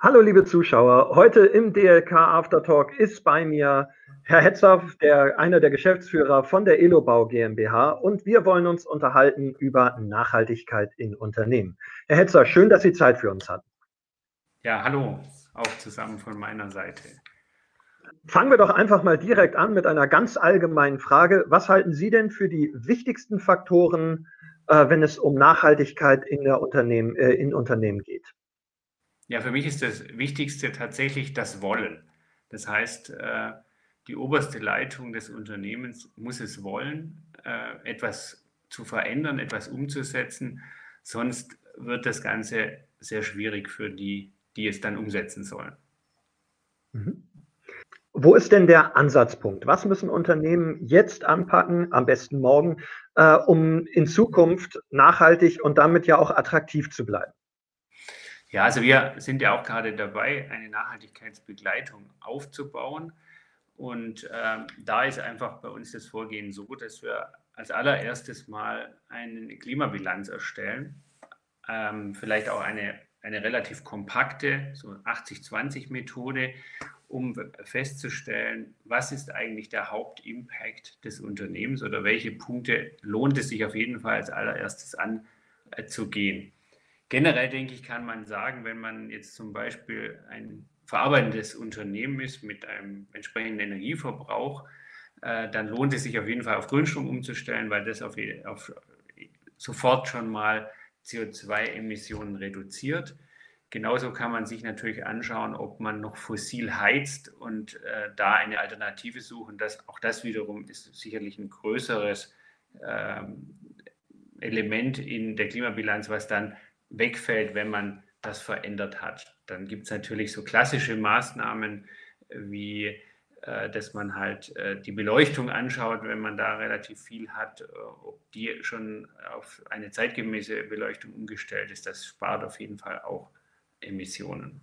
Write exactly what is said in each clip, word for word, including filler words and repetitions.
Hallo liebe Zuschauer, heute im D L K Aftertalk ist bei mir Herr Hetzer, der, einer der Geschäftsführer von der Elobau GmbH, und wir wollen uns unterhalten über Nachhaltigkeit in Unternehmen. Herr Hetzer, schön, dass Sie Zeit für uns hatten. Ja, hallo, auch zusammen von meiner Seite. Fangen wir doch einfach mal direkt an mit einer ganz allgemeinen Frage. Was halten Sie denn für die wichtigsten Faktoren, äh, wenn es um Nachhaltigkeit in, der Unternehmen, äh, in Unternehmen geht? Ja, für mich ist das Wichtigste tatsächlich das Wollen. Das heißt, äh, die oberste Leitung des Unternehmens muss es wollen, äh, etwas zu verändern, etwas umzusetzen. Sonst wird das Ganze sehr schwierig für die, die es dann umsetzen sollen. Mhm. Wo ist denn der Ansatzpunkt? Was müssen Unternehmen jetzt anpacken, am besten morgen, äh, um in Zukunft nachhaltig und damit ja auch attraktiv zu bleiben? Ja, also wir sind ja auch gerade dabei, eine Nachhaltigkeitsbegleitung aufzubauen. Und ähm, da ist einfach bei uns das Vorgehen so, dass wir als allererstes mal eine Klimabilanz erstellen, ähm, vielleicht auch eine, eine relativ kompakte, so achtzig zwanzig Methode, um festzustellen, was ist eigentlich der Hauptimpact des Unternehmens oder welche Punkte lohnt es sich auf jeden Fall als allererstes anzugehen. Generell denke ich, kann man sagen, wenn man jetzt zum Beispiel ein verarbeitendes Unternehmen ist mit einem entsprechenden Energieverbrauch, äh, dann lohnt es sich auf jeden Fall auf Grünstrom umzustellen, weil das auf, auf sofort schon mal C O zwei Emissionen reduziert. Genauso kann man sich natürlich anschauen, ob man noch fossil heizt und äh, da eine Alternative suchen. Das, auch das wiederum ist sicherlich ein größeres ähm, Element in der Klimabilanz, was dann wegfällt, wenn man das verändert hat. Dann gibt es natürlich so klassische Maßnahmen wie, äh, dass man halt äh, die Beleuchtung anschaut, wenn man da relativ viel hat, äh, ob die schon auf eine zeitgemäße Beleuchtung umgestellt ist. Das spart auf jeden Fall auch Emissionen.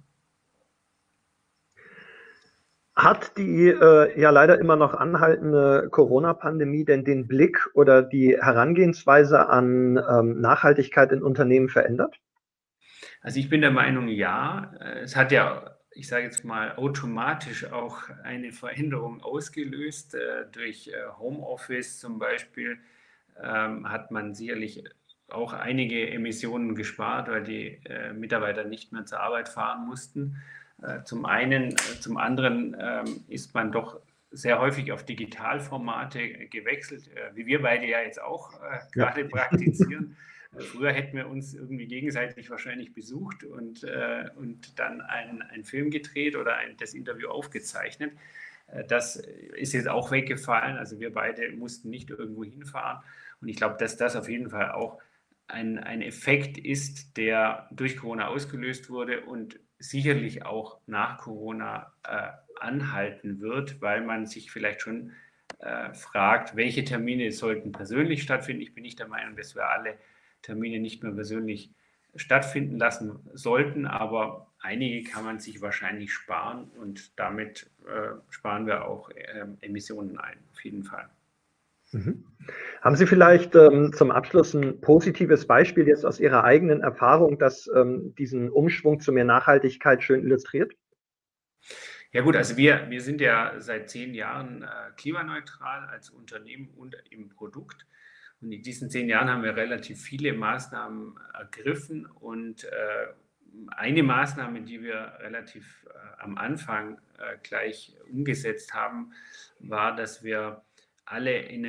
Hat die äh, ja leider immer noch anhaltende Corona-Pandemie denn den Blick oder die Herangehensweise an ähm, Nachhaltigkeit in Unternehmen verändert? Also ich bin der Meinung, ja. Es hat ja, ich sage jetzt mal, automatisch auch eine Veränderung ausgelöst. Äh, durch äh, Homeoffice zum Beispiel ähm, hat man sicherlich auch einige Emissionen gespart, weil die äh, Mitarbeiter nicht mehr zur Arbeit fahren mussten. Äh, zum einen, äh, zum anderen ähm, ist man doch sehr häufig auf Digitalformate gewechselt, äh, wie wir beide ja jetzt auch äh, Ja. gerade praktizieren. Früher hätten wir uns irgendwie gegenseitig wahrscheinlich besucht und, äh, und dann einen, einen Film gedreht oder ein, das Interview aufgezeichnet. Äh, das ist jetzt auch weggefallen. Also wir beide mussten nicht irgendwo hinfahren. Und ich glaube, dass das auf jeden Fall auch ein, ein Effekt ist, der durch Corona ausgelöst wurde und sicherlich auch nach Corona äh, anhalten wird, weil man sich vielleicht schon äh, fragt, welche Termine sollten persönlich stattfinden. Ich bin nicht der Meinung, dass wir alle Termine nicht mehr persönlich stattfinden lassen sollten, aber einige kann man sich wahrscheinlich sparen und damit äh, sparen wir auch äh, Emissionen ein, auf jeden Fall. Mhm. Haben Sie vielleicht ähm, zum Abschluss ein positives Beispiel jetzt aus Ihrer eigenen Erfahrung, das ähm, diesen Umschwung zu mehr Nachhaltigkeit schön illustriert? Ja gut, also wir, wir sind ja seit zehn Jahren äh, klimaneutral als Unternehmen und im Produkt. Und in diesen zehn Jahren haben wir relativ viele Maßnahmen ergriffen. Und äh, eine Maßnahme, die wir relativ äh, am Anfang äh, gleich umgesetzt haben, war, dass wir alle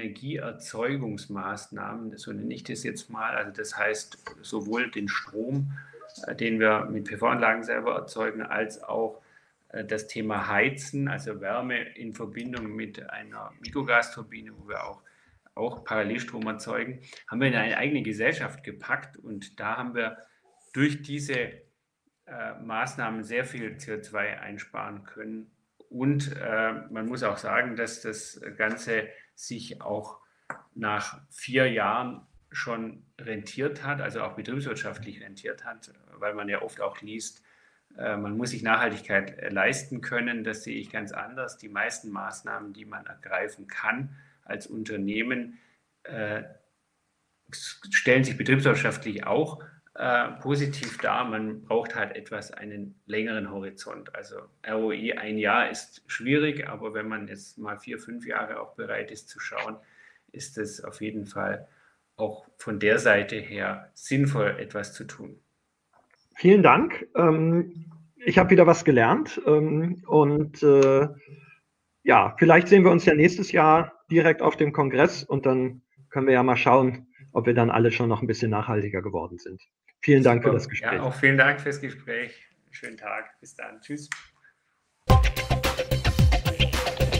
Energieerzeugungsmaßnahmen, so nenne ich das jetzt mal, also das heißt sowohl den Strom, äh, den wir mit P V-Anlagen selber erzeugen, als auch das Thema Heizen, also Wärme in Verbindung mit einer Mikrogasturbine, wo wir auch, auch Parallelstrom erzeugen, haben wir in eine eigene Gesellschaft gepackt und da haben wir durch diese äh, Maßnahmen sehr viel C O zwei einsparen können. Und äh, man muss auch sagen, dass das Ganze sich auch nach vier Jahren schon rentiert hat, also auch betriebswirtschaftlich rentiert hat, weil man ja oft auch liest, man muss sich Nachhaltigkeit leisten können. Das sehe ich ganz anders. Die meisten Maßnahmen, die man ergreifen kann als Unternehmen, äh, stellen sich betriebswirtschaftlich auch äh, positiv dar. Man braucht halt etwas einen längeren Horizont. Also R O I ein Jahr ist schwierig, aber wenn man jetzt mal vier, fünf Jahre auch bereit ist zu schauen, ist es auf jeden Fall auch von der Seite her sinnvoll, etwas zu tun. Vielen Dank. Ähm, ich habe wieder was gelernt ähm, und äh, ja, vielleicht sehen wir uns ja nächstes Jahr direkt auf dem Kongress und dann können wir ja mal schauen, ob wir dann alle schon noch ein bisschen nachhaltiger geworden sind. Vielen Dank für das Gespräch. Ja, auch vielen Dank fürs Gespräch. Schönen Tag. Bis dann. Tschüss.